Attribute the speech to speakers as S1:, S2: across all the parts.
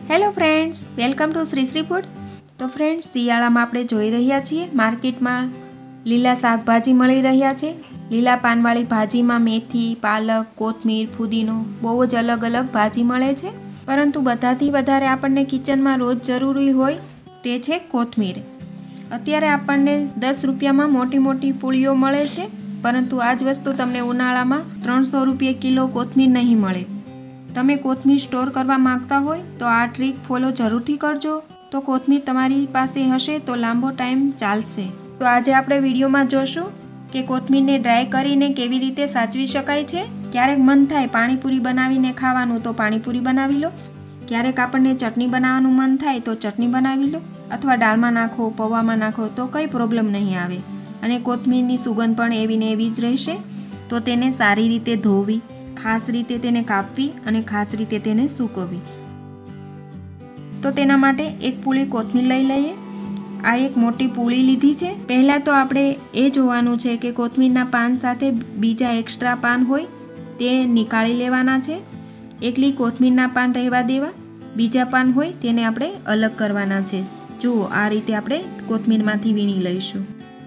S1: Hello friends, welcome to Shri Shri food. તો friends, શિયાળામાં આપણે જોઈ રહ્યા છીએ માર્કેટમાં લીલા શાકભાજી મળી રહ્યા છે। લીલા પાનવાળી ભાજીમાં મેથી, પાલક, કોથમીર, ફુદીનો બહુ જ અલગ અલગ ભાજી મળે છે, પરંતુ બધાથી વધારે આપણને કિચનમાં રોજ જરૂરી હોય તે છે કોથમીર। અત્યારે આપણને 10 રૂપિયામાં મોટી મોટી પૂળીઓ મળે છે, પરંતુ આ જ વસ્તુ તમને ઉનાળામાં 300 રૂપિયા કિલો કોથમીર નહીં મળે। તમે કોથમીર સ્ટોર કરવા માંગતા હોય તો આ ટ્રીક ફોલો જરૂરથી કરજો, તો કોથમીર તમારી પાસે હશે તો લાંબો ટાઈમ ચાલશે। તો આજે આપણે વિડીયોમાં જોશું કે કોથમીરને ડ્રાય કરીને કેવી રીતે સાચવી શકાય છે। ક્યારેક મન થાય પાણીપુરી બનાવીને ખાવાનું તો પાણીપુરી બનાવી લો, ક્યારેક આપણને ચટણી બનાવવાનું મન થાય તો ચટણી બનાવી લો, અથવા દાળમાં નાખો, પૌવામાં નાખો તો કંઈ પ્રોબ્લેમ નહીં આવે, અને કોથમીરની સુગંધ પણ એવી ને એવી જ રહેશે। તો તેને સારી રીતે ધોવી, ખાસ રીતે તેને કાપવી અને ખાસ રીતે તેને સૂકવવી। તો તેના માટે એક પૂળી કોથમીર લઈ લઈએ। આ એક મોટી પૂળી લીધી છે। પહેલાં તો આપણે એ જોવાનું છે કે કોથમીરના પાન સાથે બીજા એક્સ્ટ્રા પાન હોય તે નીકાળી લેવાના છે। એકલી કોથમીરના પાન રહેવા દેવા, બીજા પાન હોય તેને આપણે અલગ કરવાના છે। જુઓ, આ રીતે આપણે કોથમીરમાંથી વીણી લઈશું।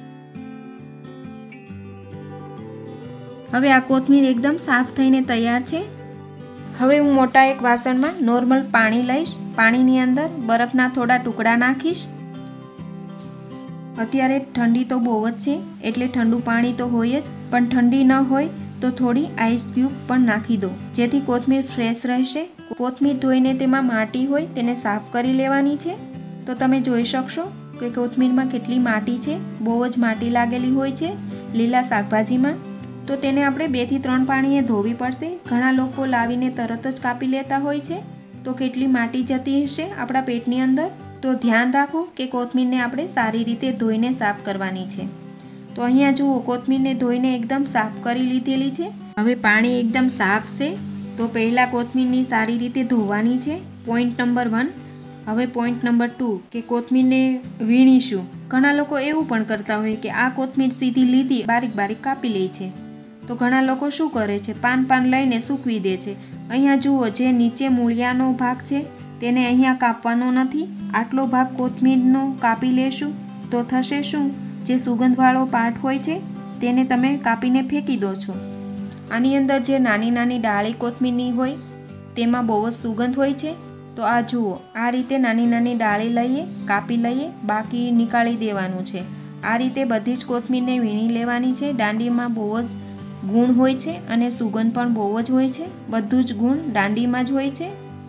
S1: હવે આ કોથમીર એકદમ સાફ થઈને તૈયાર છે। હવે હું મોટા એક વાસણમાં નોર્મલ પાણી લઈશ। પાણીની અંદર બરફના થોડા ટુકડા નાખીશ। અત્યારે ઠંડી તો બહુ જ છે, એટલે ઠંડુ પાણી તો હોય જ, પણ ઠંડી ન હોય તો થોડી આઈસ ક્યુબ પણ નાખી દો, જેથી કોથમીર ફ્રેશ રહેશે। કોથમીર ધોઈને તેમાં માટી હોય તેને સાફ કરી લેવાની છે। તો તમે જોઈ શકશો કે કોથમીરમાં કેટલી માટી છે, બહુ જ માટી લાગેલી હોય છે લીલા શાકભાજીમાં। તો તેને આપણે 2 થી 3 પાણીએ ધોવી પડશે। ઘણા લોકો લાવીને તરત જ કાપી લેતા હોય છે, તો કેટલી માટી જતી હશે આપણા પેટની અંદર। તો ધ્યાન રાખો કે કોથમીરને આપણે સારી રીતે ધોઈને સાફ કરવાની છે। તો અહીંયા જુઓ, કોથમીરને ધોઈને એકદમ સાફ કરી લીધેલી છે। હવે પાણી એકદમ સાફ છે, તો પહેલાં કોથમીરની સારી રીતે ધોવાની છે, પોઈન્ટ નંબર 1। હવે પોઈન્ટ નંબર 2 કે કોથમીરને વીણીશું। ઘણા લોકો એવું પણ કરતા હોય કે આ કોથમીર સીધી લીધી બારીક બારીક કાપી લે છે, તો ઘણા લોકો શું કરે છે, પાન લઈને સૂકવી દે છે। અહીંયા જુઓ, જે નીચે મૂળિયાનો ભાગ છે તેને અહીંયા કાપવાનો નથી, આટલો ભાગ કોથમીરનો કાપી લેશું તો થશે શું, જે સુગંધવાળો પાર્ટ હોય છે તેને તમે કાપીને ફેંકી દો છો। આની અંદર જે નાની નાની ડાળી કોથમીરની હોય તેમાં બહુ જ સુગંધ હોય છે। તો આ જુઓ, આ રીતે નાની નાની ડાળી લઈએ, કાપી લઈએ, બાકી નીકાળી દેવાનું છે। આ રીતે બધી જ કોથમીરને વીણી લેવાની છે। દાંડીમાં બહુ જ ગુણ હોય છે અને સુગંધ પણ બહુ જ હોય છે, બધું જ ગુણ દાંડીમાં જ હોય છે।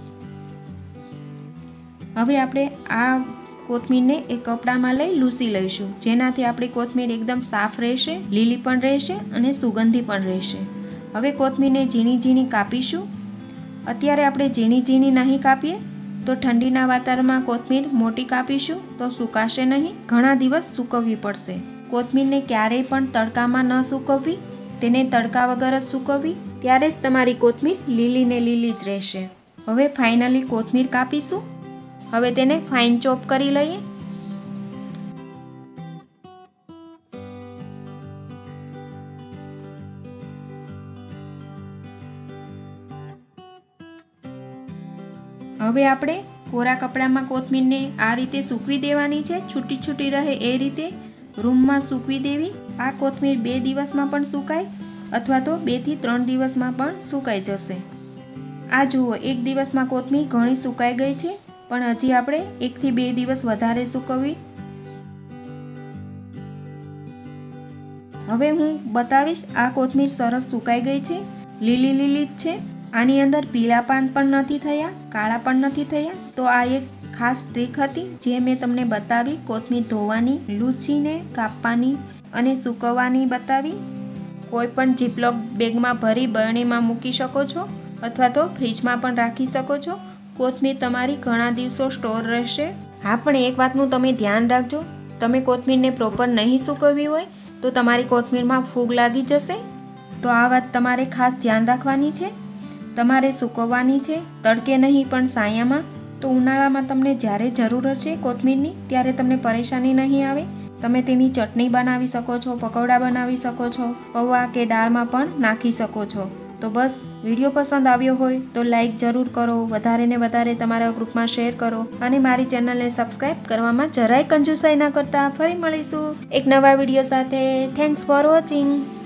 S1: હવે આપણે આ કોથમીરને એક કપડામાં લઈ લૂસી લઈશું, જેનાથી આપણી કોથમીર એકદમ સાફ રહેશે, લીલી પણ રહેશે અને સુગંધી પણ રહેશે। હવે કોથમીરને ઝીણી ઝીણી કાપીશું। અત્યારે આપણે ઝીણી ઝીણી નહીં કાપીએ તો ઠંડીના વાતાવરણમાં કોથમીર મોટી કાપીશું તો સુકાશે નહીં, ઘણા દિવસ સૂકવવી પડશે। કોથમીરને ક્યારેય પણ તડકામાં ન સૂકવવી, તેને તડકા વગર જ સૂકવવી, ત્યારે જ તમારી કોથમીર લીલી ને લીલી જ રહેશે। હવે ફાઇનલી કોથમીર કાપીશું। હવે તેને ફાઇન ચોપ કરી લઈએ। હવે આપણે કોરા કપડામાં કોથમીરને આ રીતે સૂકવી દેવાની છે, છૂટી છૂટી રહે એ રીતે રૂમમાં સૂકવી દેવી। આ કોથમીર 2 દિવસમાં પણ સુકાય અથવા તો 2 થી 3 દિવસમાં પણ સુકાઈ જશે। આ જુઓ, 1 દિવસમાં કોથમીર ઘણી સુકાઈ ગઈ છે, પણ હજી આપણે 1 થી 2 દિવસ વધારે સૂકવવી। હવે હું બતાવીશ, આ કોથમીર સરસ સુકાઈ ગઈ છે, લીલી લીલી જ છે। આની અંદર પીળા પાન પણ નથી થયા, કાળા પણ નથી થયા। તો આ એક ખાસ ટ્રીક હતી જે મેં તમને બતાવી, કોથમીર ધોવાની, લૂછીને કાપવાની અને સૂકવવાની બતાવી। કોઈ પણ ઝીપલોક બેગમાં ભરી બરણીમાં મૂકી શકો છો, અથવા તો ફ્રીજમાં પણ રાખી શકો છો। કોથમીર તમારી ઘણા દિવસો સ્ટોર રહેશે। હા, પણ એક વાતનું તમે ધ્યાન રાખજો, તમે કોથમીરને પ્રોપર નહીં સૂકવવી હોય તો તમારી કોથમીરમાં ફૂગ લાગી જશે। તો આ વાત તમારે ખાસ ધ્યાન રાખવાની છે, તમારે સૂકવવાની છે, તડકે નહીં પણ છાયામાં। તો ઉનાળામાં તમને જ્યારે જરૂર હશે કોથમીરની ત્યારે તમને પરેશાની નહીં આવે। તમે તેની ચટણી બનાવી શકો છો, પકોડા બનાવી શકો છો, પૌવા કે દાળમાં પણ નાખી શકો છો। તો બસ વિડીયો પસંદ આવ્યો હોય તો લાઈક જરૂર કરો, વધારે ને વધારે તમારા ગ્રુપમાં શેર કરો અને મારી ચેનલને સબસ્ક્રાઈબ કરવામાં જરાય કંજૂસાઈ ના કરતા. ફરી મળીશું એક નવા વિડીયો સાથે. Thanks for watching.